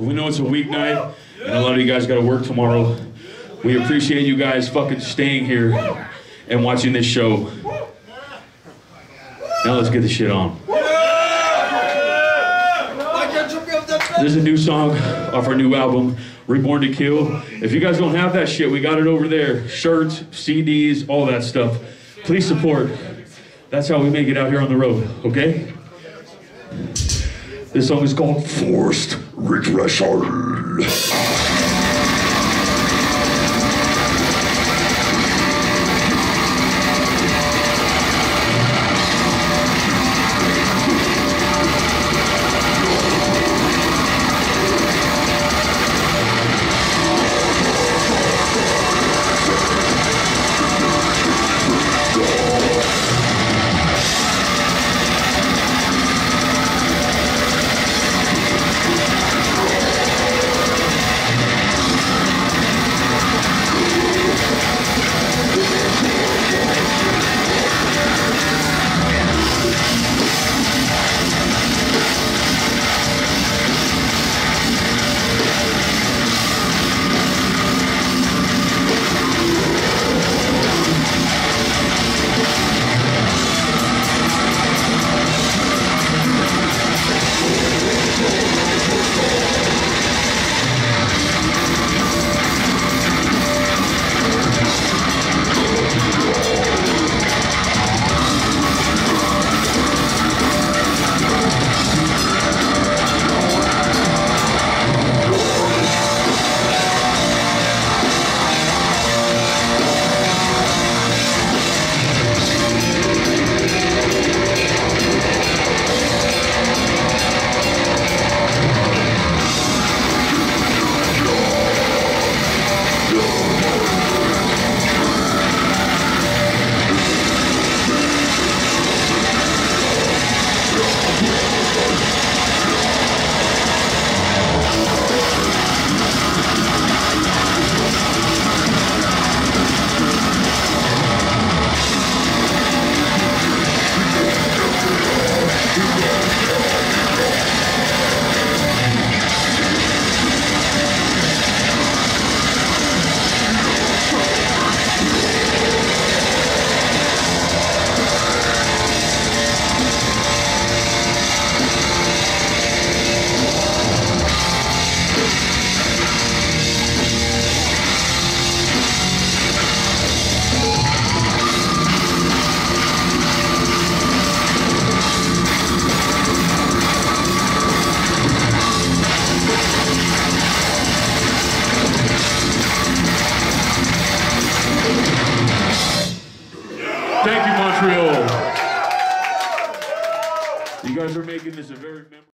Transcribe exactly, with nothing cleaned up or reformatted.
We know it's a weeknight, and a lot of you guys got to work tomorrow. We appreciate you guys fucking staying here and watching this show. Now let's get the shit on. There's a new song off our new album, Reborn to Kill. If you guys don't have that shit, we got it over there. Shirts, C Ds, all that stuff. Please support. That's how we make it out here on the road, okay? This song is called Forced Regression. Thank you, Montreal. You guys are making this a very memorable